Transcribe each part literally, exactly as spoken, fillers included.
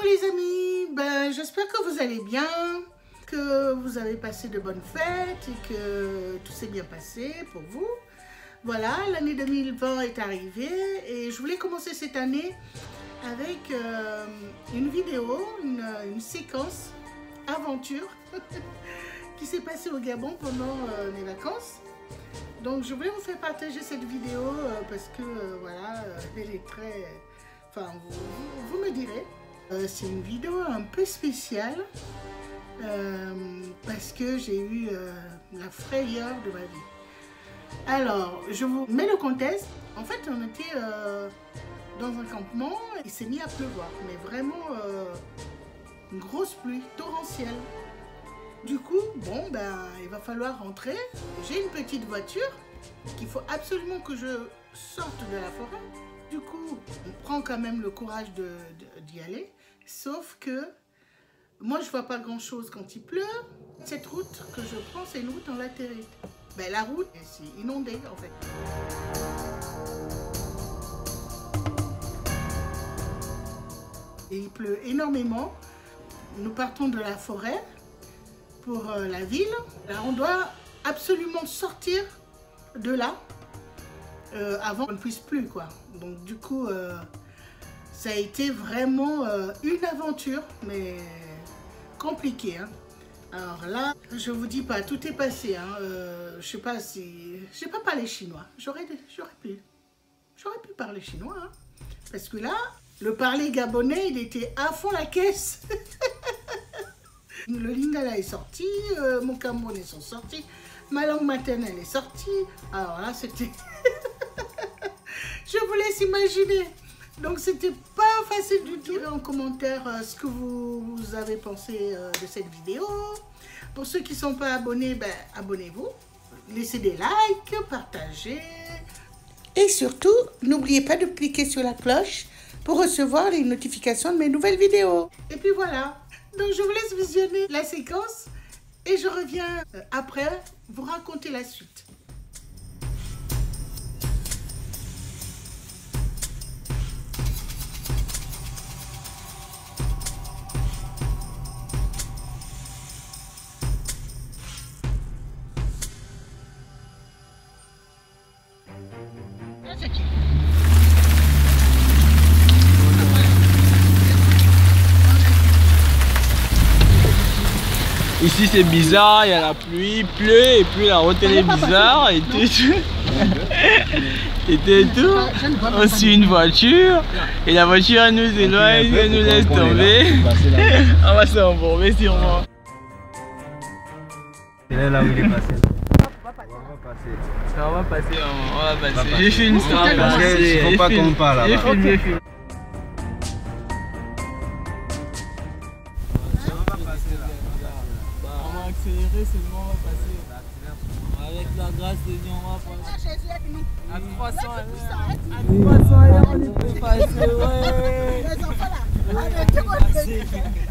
les amis, ben, j'espère que vous allez bien, que vous avez passé de bonnes fêtes et que tout s'est bien passé pour vous. Voilà, l'année deux mille vingt est arrivée et je voulais commencer cette année avec euh, une vidéo, une, une séquence aventure qui s'est passée au Gabon pendant euh, les vacances. Donc je voulais vous faire partager cette vidéo euh, parce que euh, voilà, euh, elle est très... Enfin, vous, vous, vous me direz. Euh, C'est une vidéo un peu spéciale euh, parce que j'ai eu euh, la frayeur de ma vie. Alors, je vous mets le contexte. En fait, on était euh, dans un campement, il s'est mis à pleuvoir, mais vraiment euh, une grosse pluie torrentielle. Du coup, bon, ben, il va falloir rentrer. J'ai une petite voiture qu'il faut absolument que je sorte de la forêt. Du coup, on prend quand même le courage de, de, d'y aller. Sauf que moi, je vois pas grand-chose quand il pleut. Cette route que je prends, c'est une route en latérite. Ben, la route, c'est inondée en fait. Et il pleut énormément. Nous partons de la forêt pour euh, la ville. Alors, on doit absolument sortir de là euh, avant qu'on ne puisse plus, quoi. Donc du coup, euh, ça a été vraiment euh, une aventure, mais compliquée, hein. Alors là, je vous dis pas, tout est passé, hein. Euh, je sais pas si... Je sais pas parler chinois. J'aurais pu. J'aurais pu parler chinois, hein. Parce que là, le parler gabonais, il était à fond la caisse. Le lingala est sorti, euh, mon camerounais sont sortis, ma langue maternelle est sortie. Alors là, c'était... Je vous laisse imaginer. Donc, c'était pas facile du tout. En commentaire euh, ce que vous, vous avez pensé euh, de cette vidéo. Pour ceux qui ne sont pas abonnés, ben, abonnez-vous. Laissez des likes, partagez. Et surtout, n'oubliez pas de cliquer sur la cloche pour recevoir les notifications de mes nouvelles vidéos. Et puis voilà. Donc, je vous laisse visionner la séquence et je reviens euh, après vous raconter la suite. Ici c'est bizarre, il y a la pluie, il pleut et puis la route elle est bizarre et tout. Et tout. On suit une voiture et la voiture elle nous éloigne, elle nous laisse tomber. On va s'embourber sûrement. C'est là où il est passé. On va passer, on va passer. J'ai filmé ça. Il faut pas qu'on parle là-bas. J'ai filmé, j'ai filmé. Seulement on va passer. Avec la grâce de Dieu, on va passer. À trois cents à trois cents on peut passer, ouais. Les enfants là, arrêtez votre passer.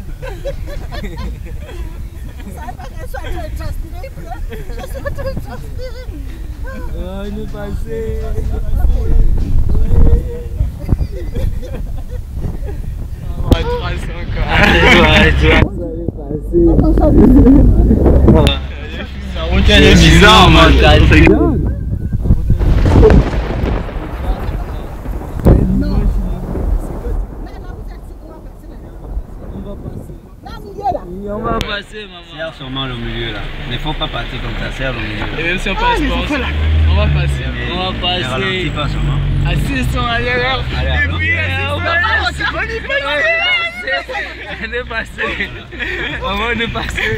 Vous savez pas qu'elle soit en train de transpirer, je suis en train de transpirer. On est passé. À trois cents quoi. La route elle est bizarre, man. On va passer, maman. Serre sûrement au milieu là. Il ne faut pas partir comme ça, serre au milieu. Et même si on passe pas, on va passer. On va passer. Pas sûrement. À six cents à l'heure. Et puis on va passer. On est passé. On va nous passer.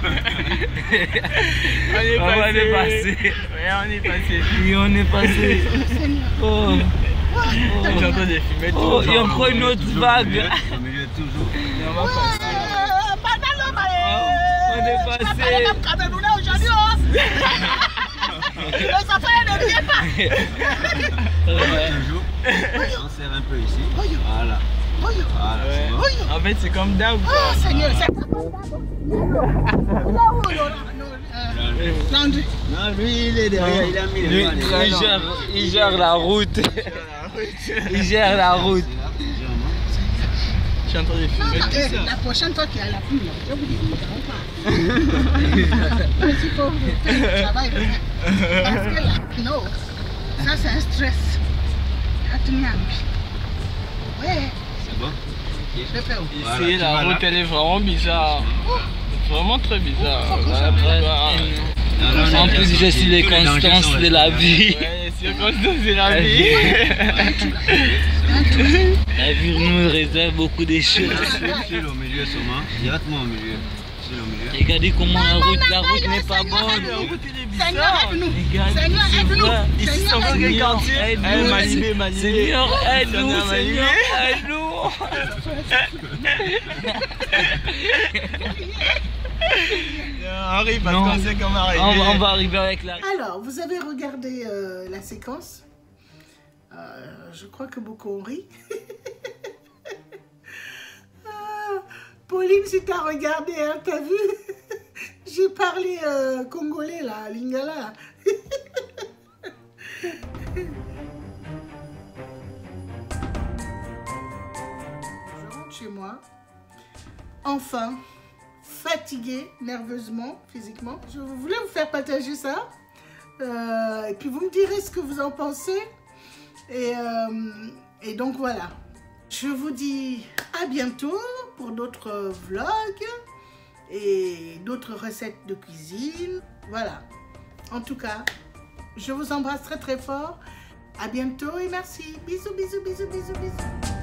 On est passé. Ouais, on est passé. Oui, on est passé. Oh. J'entends des fumettes. Oh, et on prend une autre vague. Au milieu toujours. Et on va passer. On est passé. Les enfants ne viennent pas. Toujours. On serre un peu ici. Voilà. Voilà, c'est bon. En fait, c'est comme d'hab. Oh Seigneur, c'est pas comme d'hab. Non, lui, il est derrière, il a mis les mains. Il gère, il gère la route. Il gère la route. Je suis en train de filmer tout ça. La prochaine fois qu'il y a la pluie, je vous dis, nous ne pas. Il faut faire le travail. Parce que là, non, ça c'est un stress. Ouais. C'est bon? Je fais où? Voilà, Ici, tu la vas route, là. elle est vraiment bizarre. Vraiment très bizarre. Oh, Là, là, Non, non, En non, plus, non, je suis les tous dangers constances sont de la restés vie. Ouais, les circonstances de la vie. La vie nous réserve beaucoup de choses. là. File au milieu sûrement. Directement au milieu. File au milieu. Regardez comment la route, la route n'est pas bonne. La route, elle est Seigneur, bizarre. aide-nous. Regarde, Seigneur, c'est aide-nous. vrai. Ici, c'est encore quel Seigneur, quartier? aide-nous. Eh, Malibé, Malibé. Seigneur, aide-nous, Seigneur, Seigneur, Malibé. aide-nous. Henri, parce Non. qu'on sait comment arriver. On va, on va arriver avec la... Alors, vous avez regardé euh, la séquence. Euh, je crois que beaucoup ont ri. Ah, Pauline, si tu as regardé, hein, tu as vu? J'ai parlé euh, congolais là, lingala. Je rentre chez moi. Enfin, fatiguée, nerveusement, physiquement. Je voulais vous faire partager ça. Euh, et puis vous me direz ce que vous en pensez. Et, euh, et donc voilà. Je vous dis à bientôt pour d'autres vlogs et d'autres recettes de cuisine. Voilà. En tout cas, je vous embrasse très très fort. À bientôt et merci. Bisous, bisous, bisous, bisous, bisous.